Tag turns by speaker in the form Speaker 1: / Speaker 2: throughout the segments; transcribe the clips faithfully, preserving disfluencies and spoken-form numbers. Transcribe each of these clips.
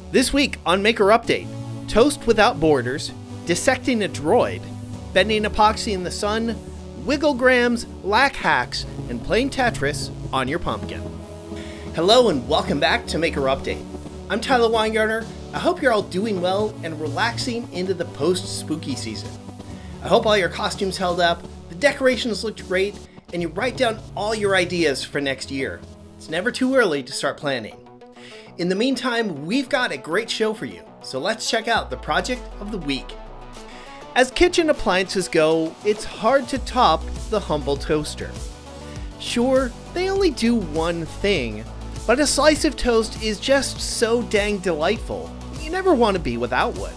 Speaker 1: This week on Maker Update, toast without borders, dissecting a droid, bending epoxy in the sun, wigglegrams, lack hacks, and playing Tetris on your pumpkin. Hello and welcome back to Maker Update. I'm Tyler Weingartner. I hope you're all doing well and relaxing into the post-spooky season. I hope all your costumes held up, the decorations looked great, and you write down all your ideas for next year. It's never too early to start planning. In the meantime, we've got a great show for you, so let's check out the project of the week. As kitchen appliances go, it's hard to top the humble toaster. Sure, they only do one thing, but a slice of toast is just so dang delightful, you never want to be without one.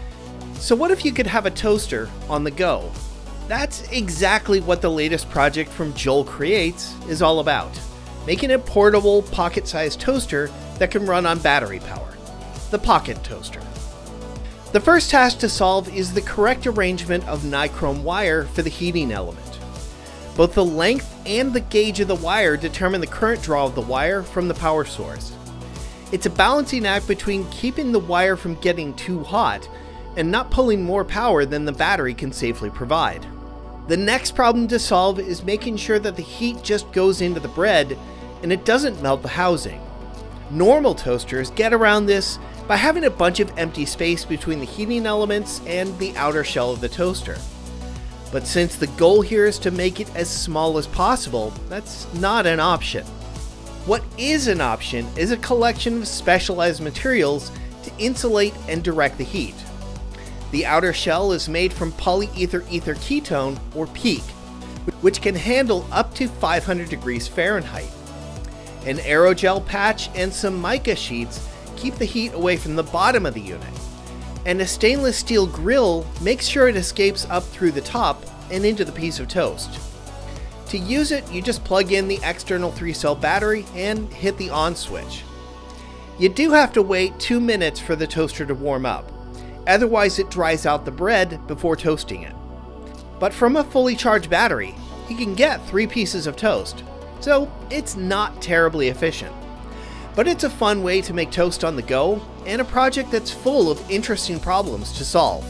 Speaker 1: So what if you could have a toaster on the go? That's exactly what the latest project from Joel Creates is all about. Making a portable, pocket-sized toaster that can run on battery power. The Pocket Toaster. The first task to solve is the correct arrangement of nichrome wire for the heating element. Both the length and the gauge of the wire determine the current draw of the wire from the power source. It's a balancing act between keeping the wire from getting too hot and not pulling more power than the battery can safely provide. The next problem to solve is making sure that the heat just goes into the bread and it doesn't melt the housing. Normal toasters get around this by having a bunch of empty space between the heating elements and the outer shell of the toaster. But since the goal here is to make it as small as possible, that's not an option. What is an option is a collection of specialized materials to insulate and direct the heat. The outer shell is made from polyether ether ketone, or PEEK, which can handle up to five hundred degrees Fahrenheit. An aerogel patch and some mica sheets keep the heat away from the bottom of the unit, and a stainless steel grill makes sure it escapes up through the top and into the piece of toast. To use it, you just plug in the external three cell battery and hit the on switch. You do have to wait two minutes for the toaster to warm up. Otherwise it dries out the bread before toasting it. But from a fully charged battery, you can get three pieces of toast, so it's not terribly efficient. But it's a fun way to make toast on the go, and a project that's full of interesting problems to solve.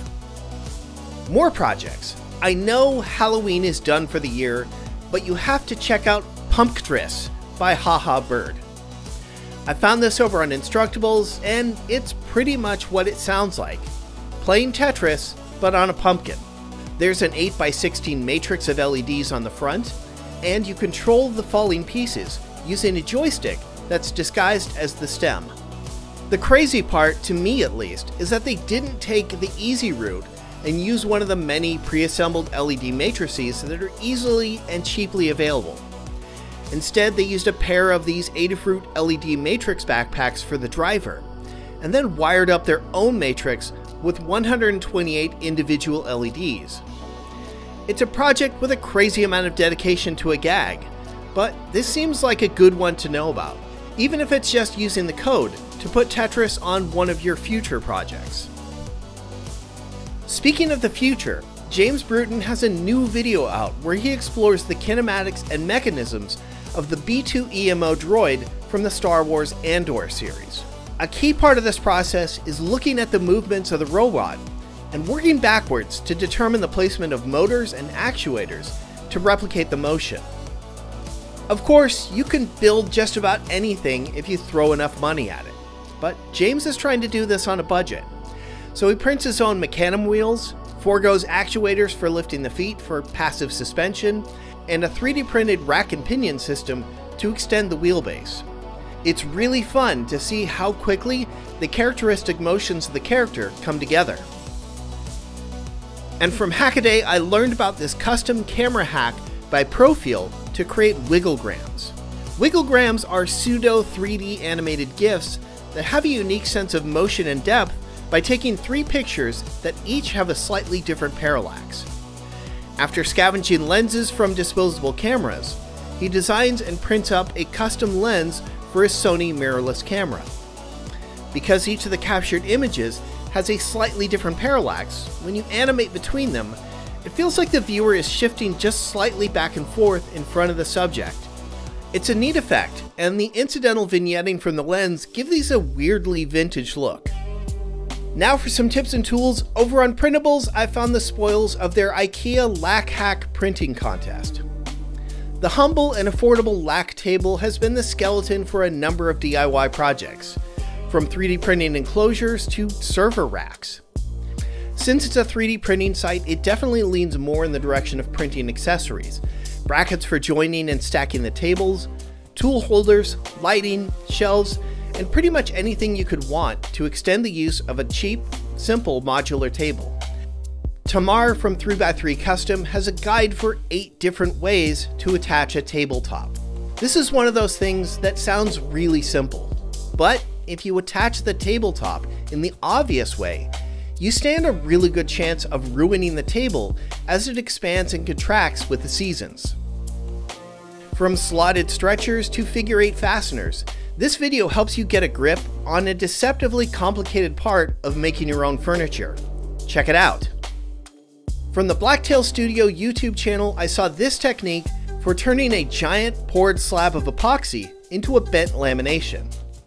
Speaker 1: More projects. I know Halloween is done for the year, but you have to check out Pumpktris by HaHaBird. I found this over on Instructables, and it's pretty much what it sounds like. Playing Tetris, but on a pumpkin. There's an eight by sixteen matrix of L E Ds on the front, and you control the falling pieces using a joystick that's disguised as the stem. The crazy part, to me at least, is that they didn't take the easy route and use one of the many pre-assembled L E D matrices that are easily and cheaply available. Instead, they used a pair of these Adafruit L E D matrix backpacks for the driver, and then wired up their own matrix with one hundred twenty-eight individual L E Ds. It's a project with a crazy amount of dedication to a gag, but this seems like a good one to know about, even if it's just using the code to put Tetris on one of your future projects. Speaking of the future, James Bruton has a new video out where he explores the kinematics and mechanisms of the B two E M O droid from the Star Wars Andor series. A key part of this process is looking at the movements of the robot and working backwards to determine the placement of motors and actuators to replicate the motion. Of course, you can build just about anything if you throw enough money at it, but James is trying to do this on a budget. So he prints his own mecanum wheels, forgoes actuators for lifting the feet for passive suspension, and a three D printed rack and pinion system to extend the wheelbase. It's really fun to see how quickly the characteristic motions of the character come together. And from Hackaday, I learned about this custom camera hack by Profiel to create wigglegrams. Wigglegrams are pseudo three D animated GIFs that have a unique sense of motion and depth by taking three pictures that each have a slightly different parallax. After scavenging lenses from disposable cameras, he designs and prints up a custom lens for his Sony mirrorless camera. Because each of the captured images has a slightly different parallax, when you animate between them, it feels like the viewer is shifting just slightly back and forth in front of the subject. It's a neat effect, and the incidental vignetting from the lens give these a weirdly vintage look. Now for some tips and tools. Over on Printables, I found the spoils of their IKEA Lack Hack printing contest. The humble and affordable Lack table has been the skeleton for a number of D I Y projects, from three D printing enclosures to server racks. Since it's a three D printing site, it definitely leans more in the direction of printing accessories. Brackets for joining and stacking the tables, tool holders, lighting, shelves, and pretty much anything you could want to extend the use of a cheap, simple modular table. Tamar from three by three Custom has a guide for eight different ways to attach a tabletop. This is one of those things that sounds really simple, but if you attach the tabletop in the obvious way, you stand a really good chance of ruining the table as it expands and contracts with the seasons. From slotted stretchers to figure eight fasteners, this video helps you get a grip on a deceptively complicated part of making your own furniture. Check it out. From the Blacktail Studio YouTube channel, I saw this technique for turning a giant poured slab of epoxy into a bent lamination.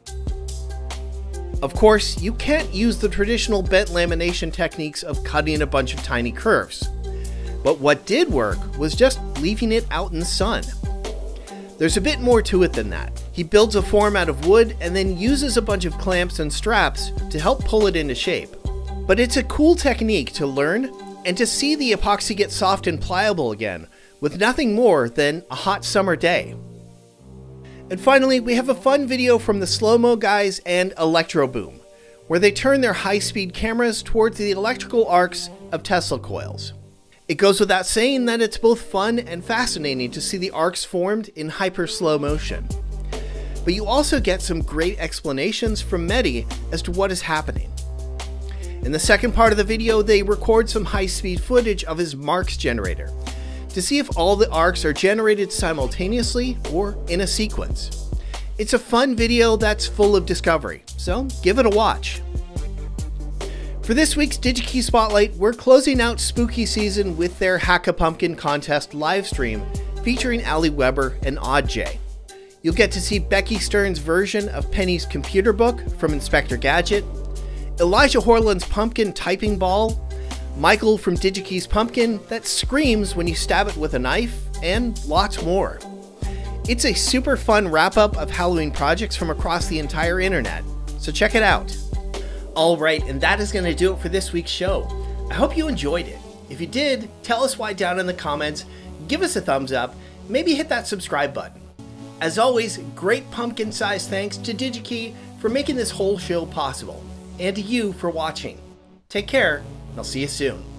Speaker 1: Of course, you can't use the traditional bent lamination techniques of cutting a bunch of tiny curves. But what did work was just leaving it out in the sun. There's a bit more to it than that. He builds a form out of wood and then uses a bunch of clamps and straps to help pull it into shape. But it's a cool technique to learn and to see the epoxy get soft and pliable again with nothing more than a hot summer day. And finally, we have a fun video from the Slowmo guys and Electroboom, where they turn their high-speed cameras towards the electrical arcs of Tesla coils. It goes without saying that it's both fun and fascinating to see the arcs formed in hyper slow motion. But you also get some great explanations from Mehdi as to what is happening. In the second part of the video, they record some high-speed footage of his marks generator to see if all the arcs are generated simultaneously or in a sequence. It's a fun video that's full of discovery, so give it a watch. For this week's Digi-Key Spotlight, we're closing out spooky season with their Hack-a-Pumpkin contest livestream featuring Ali Weber and Odd J. You'll get to see Becky Stern's version of Penny's computer book from Inspector Gadget, Elijah Horland's pumpkin typing ball, Michael from Digi-Key's pumpkin that screams when you stab it with a knife, and lots more. It's a super fun wrap-up of Halloween projects from across the entire internet, so check it out. Alright, and that is going to do it for this week's show. I hope you enjoyed it. If you did, tell us why down in the comments, give us a thumbs up, maybe hit that subscribe button. As always, great pumpkin-sized thanks to Digi-Key for making this whole show possible, and to you for watching. Take care, and I'll see you soon.